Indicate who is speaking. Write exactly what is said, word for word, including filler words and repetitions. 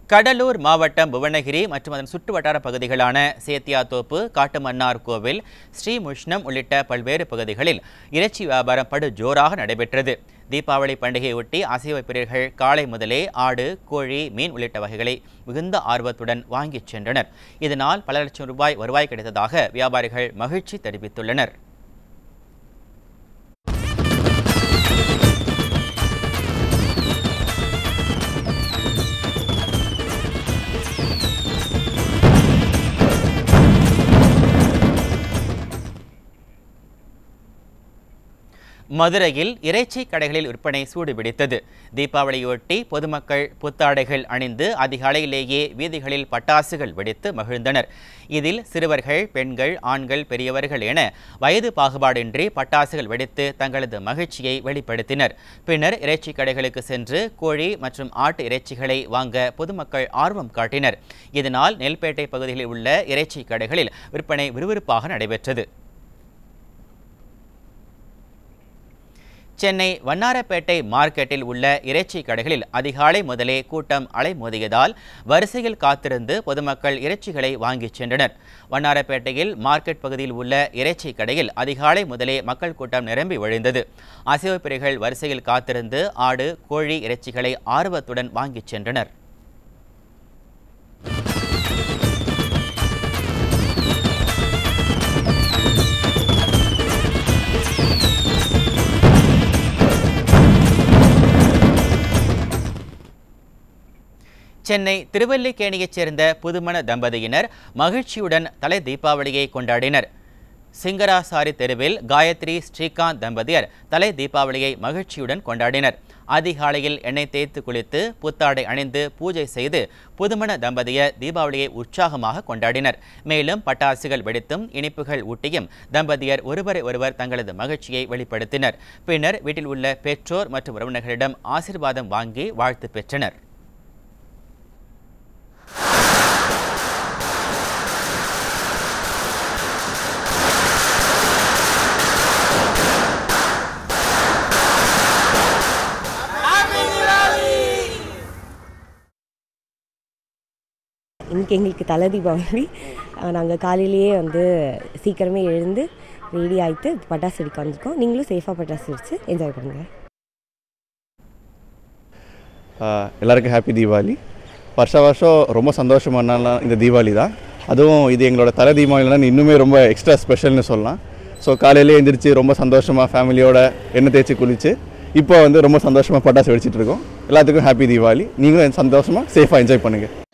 Speaker 1: கடலூர் மாவட்டம் புவனகிரி மற்றும் அதன் சுற்றுவட்டார பகுதிகளான சேத்தியாத்தோப்பு, காட்டுமன்னார் கோவில், ஸ்ரீமுஷ்ணம் உள்ளிட்ட பல்வேறு பகுதிகளில் இறைச்சி வியாபாரம் படு ஜோராக நடைபெற்றது. தீபாவளி பண்டிகையொட்டி அசைவ பிரியர்கள் காலை முதலே ஆடு, கோழி, மீன் உள்ளிட்ட வகைகளை மிகுந்த ஆர்வத்துடன் வாங்கிச் சென்றனர். இதனால் பல லட்சம் ரூபாய் வருவாய் கிடைத்ததாக வியாபாரிகள் மகிழ்ச்சி தெரிவித்துள்ளனர். மதுரையில் இறைச்சி கடைகளில் விற்பனை சூடுபிடித்தது. தீபாவளியொட்டி பொதுமக்கள் புத்தாடைகள் அணிந்து அதிகாலையிலேயே வீதிகளில் பட்டாசுகள் வெடித்து மகிழ்ந்தனர். இதில் சிறுவர்கள், பெண்கள், ஆண்கள், பெரியவர்கள் என வயது பாகுபாடின்றி பட்டாசுகள் வெடித்து தங்களது மகிழ்ச்சியை வெளிப்படுத்தினர். பின்னர் இறைச்சி கடைகளுக்கு சென்று கோழி மற்றும் ஆட்டு இறைச்சிகளை வாங்க பொதுமக்கள் ஆர்வம் காட்டினர். இதனால் நெல்பேட்டை பகுதியில் உள்ள இறைச்சி கடைகளில் விற்பனை விறுவிறுப்பாக நடைபெற்றது. சென்னை வண்ணாரப்பேட்டை மார்க்கெட்டில் உள்ள இறைச்சி கடைகளில் அதிகாலை முதலே கூட்டம் அலைமோதியதால் வரிசையில் காத்திருந்து பொதுமக்கள் இறைச்சிகளை வாங்கிச் சென்றனர். வண்ணாரப்பேட்டையில் மார்க்கெட் பகுதியில் உள்ள இறைச்சி கடையில் அதிகாலை முதலே மக்கள் கூட்டம் நிரம்பி வழிந்தது. அசைவ பிரியர்கள் வரிசையில் காத்திருந்து ஆடு, கோழி இறைச்சிகளை ஆர்வத்துடன் வாங்கிச் சென்றனர். சென்னை திருவல்லிக்கேணியைச் சேர்ந்த புதுமண தம்பதியினர் மகிழ்ச்சியுடன் தலை தீபாவளியை கொண்டாடினர். சிங்கராசாரி தெருவில் காயத்ரி, ஸ்ரீகாந்த் தம்பதியர் தலை தீபாவளியை மகிழ்ச்சியுடன் கொண்டாடினர். அதிகாலையில் எண்ணெய் தேய்த்து குளித்து புத்தாடை அணிந்து பூஜை செய்து புதுமண தம்பதியர் தீபாவளியை உற்சாகமாக கொண்டாடினர். மேலும் பட்டாசுகள் வெடித்தும் இனிப்புகள் ஊட்டியும் தம்பதியர் ஒருவரை ஒருவர் தங்களது மகிழ்ச்சியை வெளிப்படுத்தினர். பின்னர் வீட்டில் உள்ள பெற்றோர் மற்றும் உறவினர்களிடம் ஆசீர்வாதம் வாங்கி வாழ்த்து பெற்றனர்.
Speaker 2: இன்றைக்கி எங்களுக்கு தலை தீபாவளி. நாங்கள் காலையிலேயே வந்து சீக்கிரமே எழுந்து ரெடி ஆகிட்டு பட்டாசு வெடிக்க வந்திருக்கோம். நீங்களும் சேஃபாக பட்டாசு வெடிச்சு என்ஜாய் பண்ணுங்கள்.
Speaker 3: எல்லாருக்கும் ஹாப்பி தீபாவளி. வருஷ வருஷம் ரொம்ப சந்தோஷமான இந்த தீபாவளி தான். அதுவும் இது எங்களோட தலை தீபாவளினா இன்னுமே ரொம்ப எக்ஸ்ட்ரா ஸ்பெஷல்னு சொல்லலாம். ஸோ காலையிலே எழுந்திரிச்சு ரொம்ப சந்தோஷமாக ஃபேமிலியோட எண்ணெய் தேய்ச்சி குளித்து இப்போ வந்து ரொம்ப சந்தோஷமாக பட்டாசு வெடிச்சிட்டு இருக்கோம். எல்லாத்துக்கும் ஹாப்பி தீபாவளி. நீங்களும் சந்தோஷமாக சேஃபாக என்ஜாய் பண்ணுங்கள்.